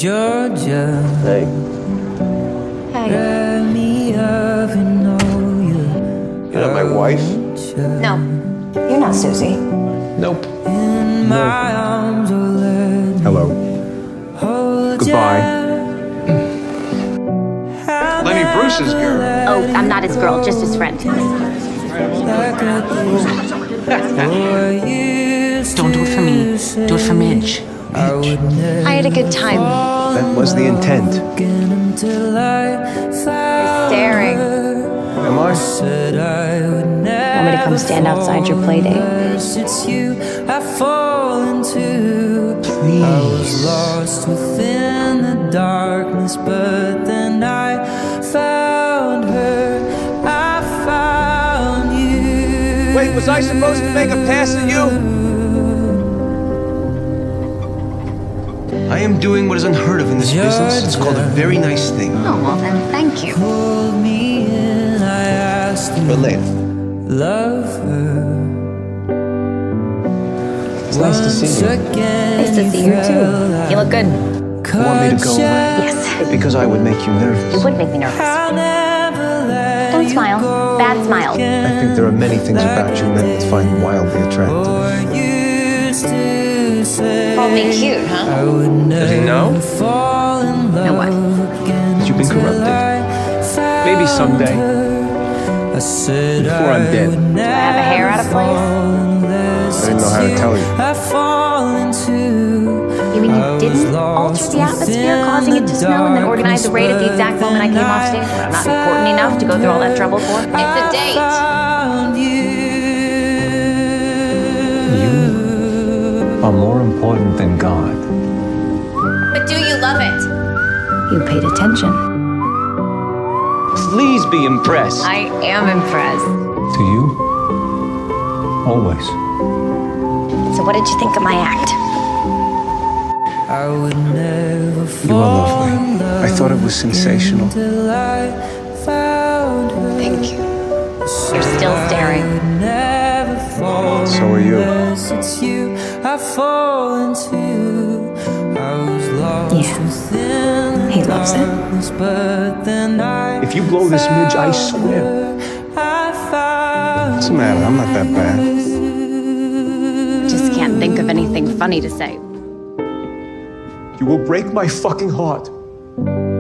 Georgia. Hey. Hey. You're not my wife? No. You're not Susie. Nope. No. Hello. Goodbye. Lenny Bruce's girl. Oh, I'm not his girl, just his friend. Don't do it for me. Do it for Midge. I had a good time. That was the intent. You're staring. Am I? Want me to come stand outside your play date? Please. Lost within the darkness, but then I found her. I found you. Wait, was I supposed to make a pass at you? I am doing what is unheard of in this business. It's called a very nice thing. Oh, well then, thank you. But later. Love her. It's nice to see you. Nice to see you too. You look good. You want me to go away? Yes. Because I would make you nervous. It would make me nervous. Don't smile. Bad smile. I think there are many things about you men would find wildly attractive. Called me cute, huh? Does he know? Know what? That you've been corrupted. Maybe someday. Before I'm dead. Do I have a hair out of place? I didn't know how to tell you. You mean you didn't alter the atmosphere, causing it to snow, and then organize the raid at the exact moment I came off stage? What, I'm not important enough to go through all that trouble for? It's a date. You are more important than God. But do you love it? You paid attention. Please be impressed. I am impressed. To you, always. So what did you think of my act? You are lovely. I thought it was sensational. Thank you. You're still staring. So are you. Yeah. He loves it. If you blow this Midge, I swear. What's the matter? I'm not that bad. Just can't think of anything funny to say. You will break my fucking heart.